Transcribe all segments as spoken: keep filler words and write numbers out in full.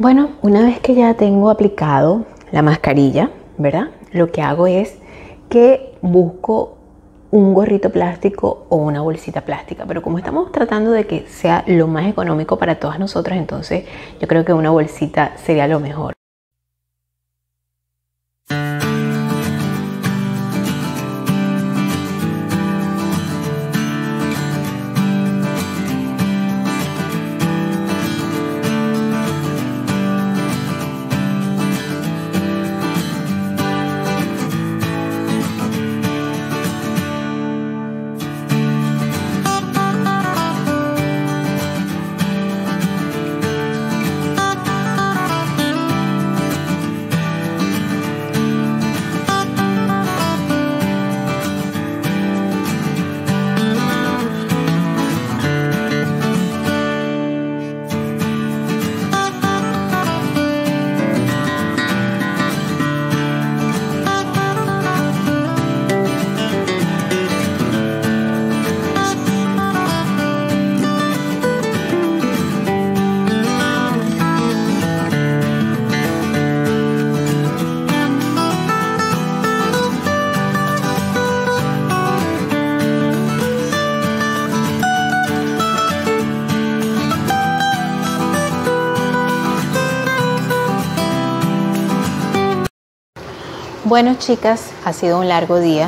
Bueno, una vez que ya tengo aplicado la mascarilla, ¿verdad? Lo que hago es que busco un gorrito plástico o una bolsita plástica, pero como estamos tratando de que sea lo más económico para todas nosotras, entonces yo creo que una bolsita sería lo mejor. Bueno, chicas, ha sido un largo día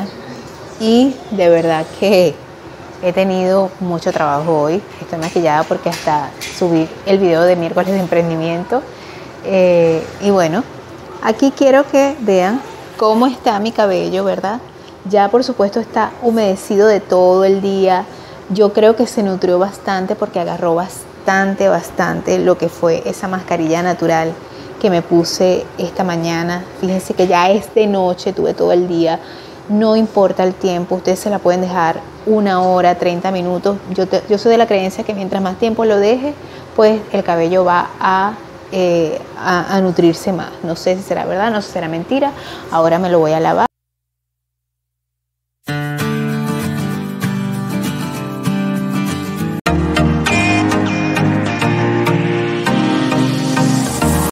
y de verdad que he tenido mucho trabajo hoy. Estoy maquillada porque hasta subí el video de miércoles de emprendimiento. Eh, y bueno, aquí quiero que vean cómo está mi cabello, ¿verdad? Ya por supuesto está humedecido de todo el día. Yo creo que se nutrió bastante porque agarró bastante, bastante lo que fue esa mascarilla natural que me puse esta mañana. Fíjense que ya es de noche, tuve todo el día, no importa el tiempo, ustedes se la pueden dejar una hora, treinta minutos. Yo, te, yo soy de la creencia que mientras más tiempo lo deje, pues el cabello va a, eh, a, a nutrirse más. No sé si será verdad, no sé si será mentira. Ahora me lo voy a lavar.